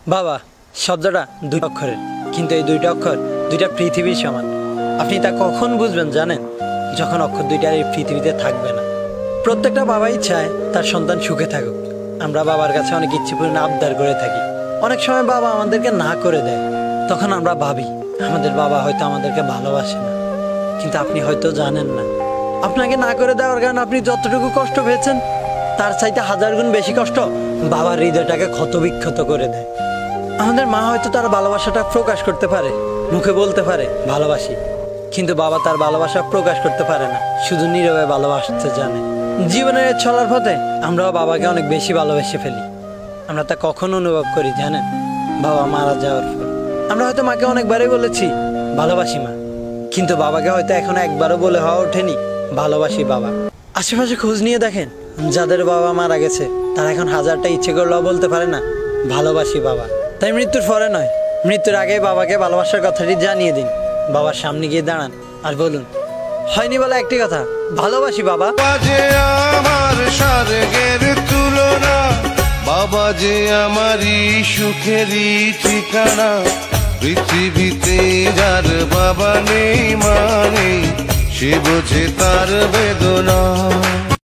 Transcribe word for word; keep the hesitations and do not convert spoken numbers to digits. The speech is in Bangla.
বাবা শব্দটা দুই অক্ষরের, কিন্তু এই দুইটা অক্ষর দুইটা পৃথিবীর সমান। আপনি তা কখন বুঝবেন জানেন? যখন অক্ষর দুইটা এই পৃথিবীতে থাকবে না। প্রত্যেকটা বাবাই চায় তার সন্তান সুখে থাকুক। আমরা বাবার কাছে অনেক ইচ্ছেপূর্ণ আবদার করে থাকি। অনেক সময় বাবা আমাদেরকে না করে দেয়, তখন আমরা ভাবি আমাদের বাবা হয়তো আমাদেরকে ভালোবাসে না। কিন্তু আপনি হয়তো জানেন না, আপনাকে না করে দেওয়ার কারণে আপনি যতটুকু কষ্ট পেয়েছেন তার চাইতে হাজার গুণ বেশি কষ্ট বাবার হৃদয়টাকে ক্ষতবিক্ষত করে দেয়। আমাদের মা হয়তো তার ভালোবাসাটা প্রকাশ করতে পারে, মুখে বলতে পারে ভালোবাসি, কিন্তু বাবা তার ভালোবাসা প্রকাশ করতে পারে না, শুধু নীরবে ভালোবাসতে জানে। জীবনের চলার পথে আমরাও বাবাকে অনেক বেশি ভালোবেসে ফেলি। আমরা তা কখন অনুভব করি জানেন? বাবা মারা যাওয়ার পর। আমরা হয়তো মাকে অনেকবারই বলেছি ভালোবাসি মা, কিন্তু বাবাকে হয়তো এখনো একবারও বলে হওয়া ওঠেনি ভালোবাসি বাবা। আশেপাশে খোঁজ নিয়ে দেখেন, যাদের বাবা মারা গেছে তারা এখন হাজারটা ইচ্ছে করলেও বলতে পারে না ভালোবাসি বাবা। তাই মৃত্যুর পরে নয়, মৃত্যুর আগে বাবাকে ভালোবাসার কথাটি জানিয়ে দিন। বাবার সামনে গিয়ে দাঁড়ান আর বলুন, হয়নি বলে একটি কথা, ভালোবাসি বাবা। আমার স্বর্গের তুলনা, বাবা যে আমারই সুখেরই ঠিকানা। পৃথিবীতে যার বাবা নেই মানে, সে বোঝে তার বেদনা।